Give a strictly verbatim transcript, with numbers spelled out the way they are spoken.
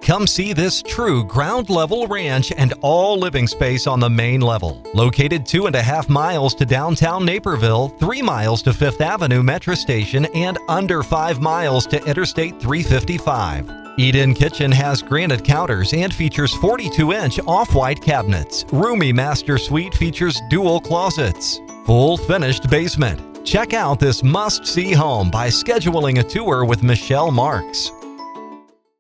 Come see this true ground-level ranch and all living space on the main level. Located two and a half miles to downtown Naperville, three miles to Fifth Avenue Metra Station, and under five miles to Interstate three fifty-five. Eat-In Kitchen has granite counters and features forty-two inch off-white cabinets. Roomy master suite features dual closets. Full finished basement. Check out this must-see home by scheduling a tour with Michele Marks.